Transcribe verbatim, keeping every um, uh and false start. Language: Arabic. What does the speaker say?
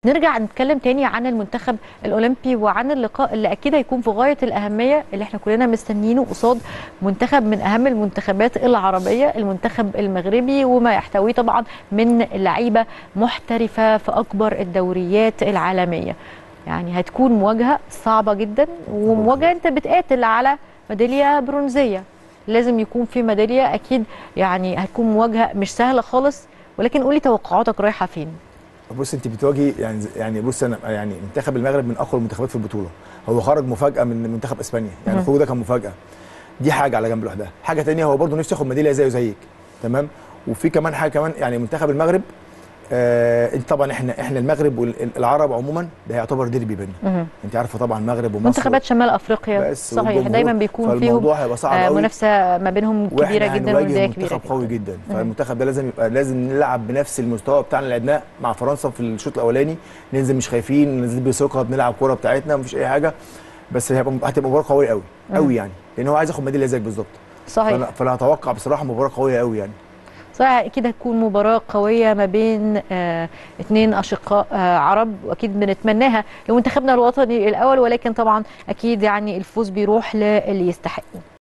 نرجع نتكلم تاني عن المنتخب الاولمبي وعن اللقاء اللي اكيد هيكون في غايه الاهميه اللي احنا كلنا مستنيينه قصاد منتخب من اهم المنتخبات العربيه، المنتخب المغربي، وما يحتويه طبعا من لعيبه محترفه في اكبر الدوريات العالميه. يعني هتكون مواجهه صعبه جدا، ومواجهه انت بتقاتل على ميداليه برونزيه، لازم يكون في ميداليه اكيد. يعني هتكون مواجهه مش سهله خالص، ولكن قولي توقعاتك رايحه فين؟ بص انت بتواجهي يعني يعني بص انا يعني منتخب المغرب من اقوى المنتخبات في البطوله، هو خرج مفاجاه من منتخب اسبانيا، يعني الخروج ده كان مفاجاه. دي حاجه على جنب لوحدها. حاجه ثانيه هو برده نفسه ياخد ميداليه زيه زيك، تمام. وفي كمان حاجه كمان، يعني منتخب المغرب آه طبعا احنا احنا المغرب والعرب عموما ده يعتبر ديربي بيننا. انت عارفه طبعا المغرب ومصر منتخبات شمال افريقيا صحيح دايما بيكون فيهم آه منافسه ما بينهم كبيره جدا ونديه كبيره منتخب قوي جدا, جداً. فالمنتخب ده لازم يبقى لازم نلعب بنفس المستوى بتاعنا اللي لعبناه مع فرنسا في الشوط الاولاني، ننزل مش خايفين، ننزل بثقه، بنلعب كوره بتاعتنا مفيش اي حاجه، بس هتبقى هتبقى مباراه قويه قوي قوي يعني، لان هو عايز ياخد ميداليه زيك بالظبط. صحيح. فانا, فأنا اتوقع بصراحه مباراه قويه قوي يعني. صحيح، اكيد هتكون مباراه قويه ما بين آه اثنين اشقاء آه عرب، واكيد بنتمناها لمنتخبنا الوطني الاول، ولكن طبعا اكيد يعني الفوز بيروح للي يستحقه.